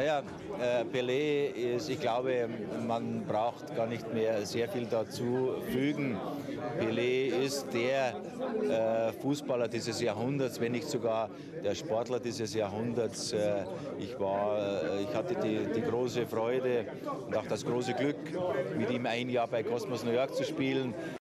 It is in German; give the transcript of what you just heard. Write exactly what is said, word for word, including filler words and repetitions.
Naja, äh, Pelé ist, ich glaube, man braucht gar nicht mehr sehr viel dazu fügen. Pelé ist der äh, Fußballer dieses Jahrhunderts, wenn nicht sogar der Sportler dieses Jahrhunderts. Äh, ich, war, äh, ich hatte die, die große Freude und auch das große Glück, mit ihm ein Jahr bei Cosmos New York zu spielen.